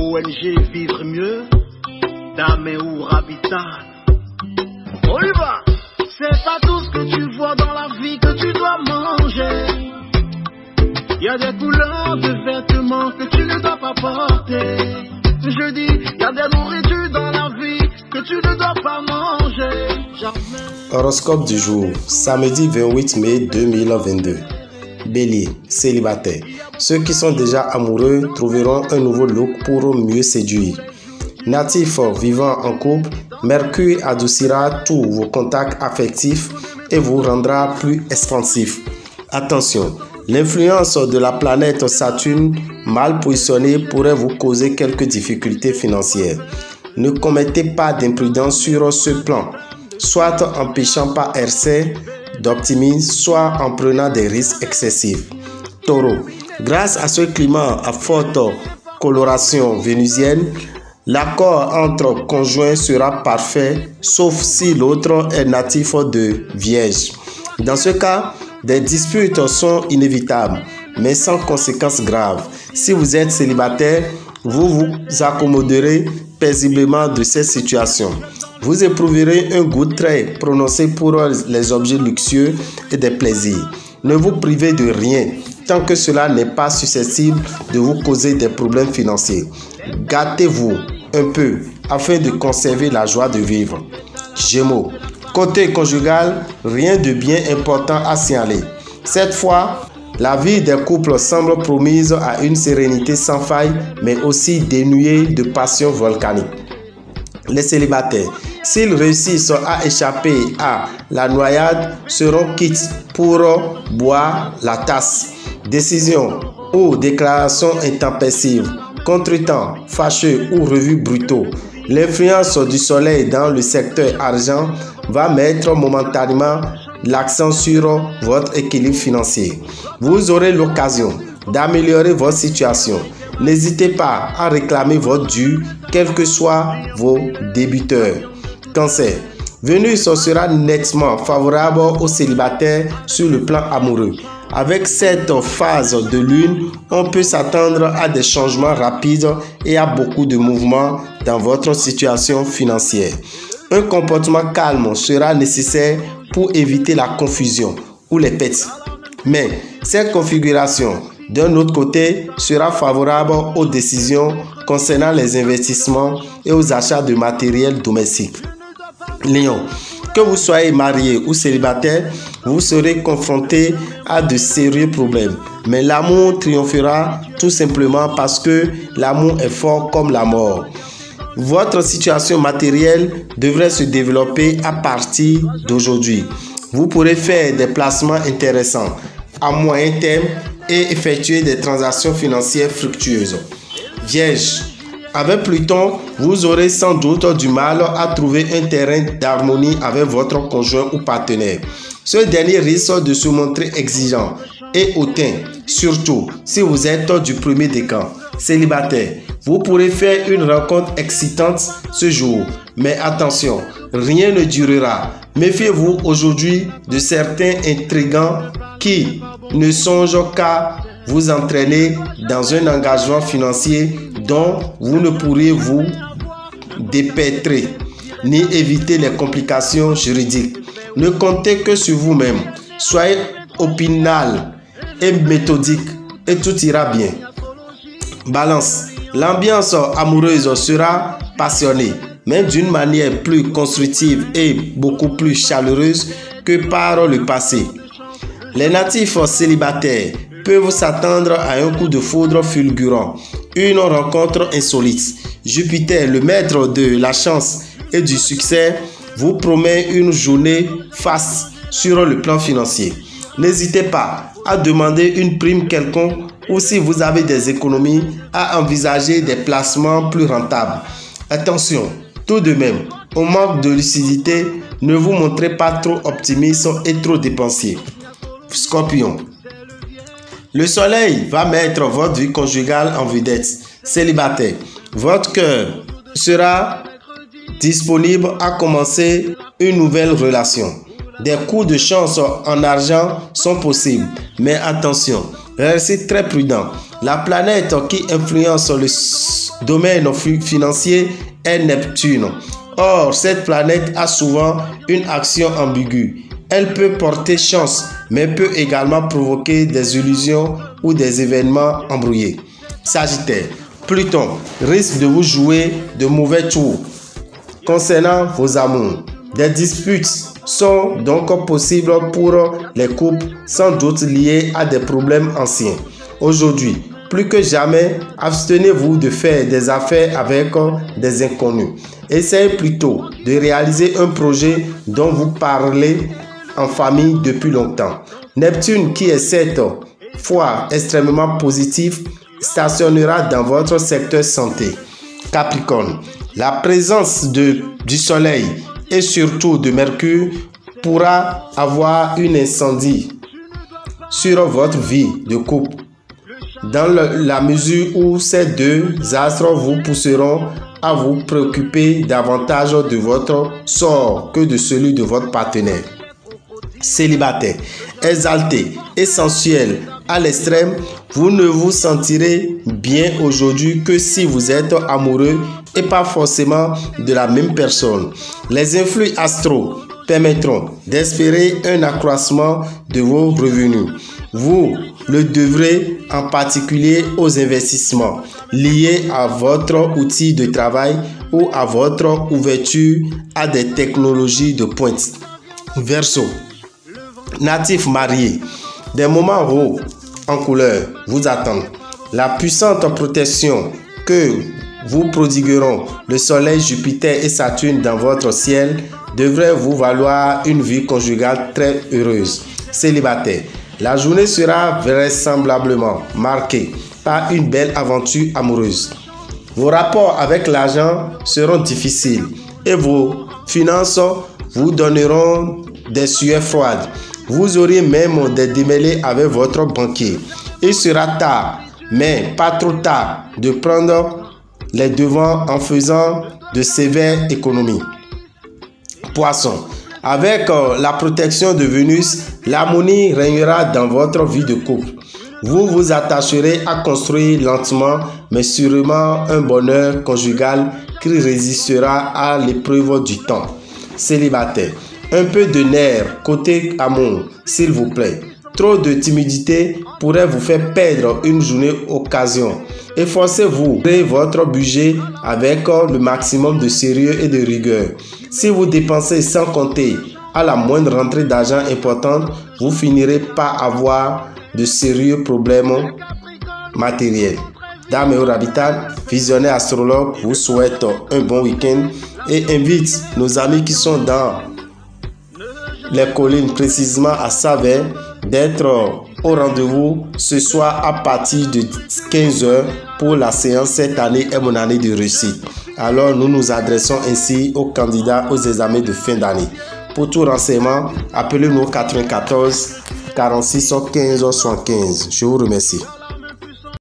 ONG Vivre Mieux, Daméou Habitat. On y va. C'est pas tout ce que tu vois dans la vie que tu dois manger. Il y a des couleurs de vêtements que tu ne dois pas porter. Je dis, il y a des nourritures dans la vie que tu ne dois pas manger. Jamais. Horoscope du jour, samedi 28 mai 2022. Bélier, célibataire. Ceux qui sont déjà amoureux trouveront un nouveau look pour mieux séduire. Natif vivant en couple, Mercure adoucira tous vos contacts affectifs et vous rendra plus expansif. Attention, l'influence de la planète Saturne mal positionnée pourrait vous causer quelques difficultés financières. Ne commettez pas d'imprudence sur ce plan, soit en péchant par excès d'optimisme, soit en prenant des risques excessifs. Taureau, grâce à ce climat à forte coloration vénusienne, l'accord entre conjoints sera parfait, sauf si l'autre est natif de Vierge. Dans ce cas, des disputes sont inévitables, mais sans conséquences graves. Si vous êtes célibataire, vous vous accommoderez paisiblement de cette situation. Vous éprouverez un goût très prononcé pour les objets luxueux et des plaisirs. Ne vous privez de rien tant que cela n'est pas susceptible de vous causer des problèmes financiers. Gâtez-vous un peu afin de conserver la joie de vivre. Gémeaux, côté conjugal, rien de bien important à signaler. Cette fois, la vie des couples semble promise à une sérénité sans faille, mais aussi dénuée de passion volcanique. Les célibataires, s'ils réussissent à échapper à la noyade, seront quittes pour boire la tasse. Décision ou déclaration intempestive, contretemps, fâcheux ou revues brutaux. L'influence du soleil dans le secteur argent va mettre momentanément l'accent sur votre équilibre financier. Vous aurez l'occasion d'améliorer votre situation. N'hésitez pas à réclamer votre dû, quels que soient vos débiteurs. Cancer, Vénus sera nettement favorable aux célibataires sur le plan amoureux. Avec cette phase de lune, on peut s'attendre à des changements rapides et à beaucoup de mouvements dans votre situation financière. Un comportement calme sera nécessaire pour éviter la confusion ou les pets. Mais cette configuration, d'un autre côté, sera favorable aux décisions concernant les investissements et aux achats de matériel domestique. Lion, que vous soyez marié ou célibataire, vous serez confronté à de sérieux problèmes. Mais l'amour triomphera tout simplement parce que l'amour est fort comme la mort. Votre situation matérielle devrait se développer à partir d'aujourd'hui. Vous pourrez faire des placements intéressants à moyen terme et effectuer des transactions financières fructueuses. Vierge, avec Pluton, vous aurez sans doute du mal à trouver un terrain d'harmonie avec votre conjoint ou partenaire. Ce dernier risque de se montrer exigeant et hautain, surtout si vous êtes du premier décan. Célibataire, vous pourrez faire une rencontre excitante ce jour, mais attention, rien ne durera. Méfiez-vous aujourd'hui de certains intrigants qui ne songent qu'à vous entraîner dans un engagement financier dont vous ne pourrez vous dépêtrer ni éviter les complications juridiques. Ne comptez que sur vous-même. Soyez opinal et méthodique et tout ira bien. Balance, l'ambiance amoureuse sera passionnée, mais d'une manière plus constructive et beaucoup plus chaleureuse que par le passé. Les natifs célibataires peuvent s'attendre à un coup de foudre fulgurant, une rencontre insolite. Jupiter, le maître de la chance et du succès, vous promet une journée faste sur le plan financier. N'hésitez pas à demander une prime quelconque ou si vous avez des économies, à envisager des placements plus rentables. Attention, tout de même, au manque de lucidité, ne vous montrez pas trop optimiste et trop dépensier. Scorpion, le soleil va mettre votre vie conjugale en vedette. Célibataire, votre cœur sera disponible à commencer une nouvelle relation. Des coups de chance en argent sont possibles, mais attention, restez très prudent. La planète qui influence le domaine financier est Neptune. Or, cette planète a souvent une action ambiguë. Elle peut porter chance, mais peut également provoquer des illusions ou des événements embrouillés. Sagittaire, Pluton risque de vous jouer de mauvais tours concernant vos amours. Des disputes sont donc possibles pour les couples, sans doute liés à des problèmes anciens. Aujourd'hui, plus que jamais, abstenez-vous de faire des affaires avec des inconnus. Essayez plutôt de réaliser un projet dont vous parlez en famille depuis longtemps. Neptune, qui est cette fois extrêmement positif, stationnera dans votre secteur santé. Capricorne, la présence du Soleil et surtout de Mercure pourra avoir un incendie sur votre vie de couple, dans la mesure où ces deux astres vous pousseront à vous préoccuper davantage de votre sort que de celui de votre partenaire. Célibataire, exalté et sensuel à l'extrême, vous ne vous sentirez bien aujourd'hui que si vous êtes amoureux et pas forcément de la même personne. Les influx astraux permettront d'espérer un accroissement de vos revenus. Vous le devrez en particulier aux investissements liés à votre outil de travail ou à votre ouverture à des technologies de pointe. Verseau, natif marié, des moments hauts en couleur vous attendent. La puissante protection que vous prodigueront le Soleil, Jupiter et Saturne dans votre ciel devrait vous valoir une vie conjugale très heureuse. Célibataire, la journée sera vraisemblablement marquée par une belle aventure amoureuse. Vos rapports avec l'argent seront difficiles et vos finances vous donneront des sueurs froides. Vous aurez même des démêlés avec votre banquier. Il sera tard, mais pas trop tard, de prendre les devants en faisant de sévères économies. Poisson, avec la protection de Vénus, l'harmonie régnera dans votre vie de couple. Vous vous attacherez à construire lentement mais sûrement un bonheur conjugal qui résistera à l'épreuve du temps. Célibataire, un peu de nerf côté amour, s'il vous plaît. Trop de timidité pourrait vous faire perdre une journée occasion. Efforcez-vous de votre budget avec le maximum de sérieux et de rigueur. Si vous dépensez sans compter à la moindre rentrée d'argent importante, vous finirez par avoir de sérieux problèmes matériels. Dame et Habitat, visionnaire astrologue, vous souhaite un bon week-end et invite nos amis qui sont dans les collines, précisément à Saverne, d'être au rendez-vous ce soir à partir de 15 h pour la séance Cette année est mon année de réussite. Alors nous nous adressons ainsi aux candidats aux examens de fin d'année. Pour tout renseignement, appelez-nous 94 46 15 75. Je vous remercie.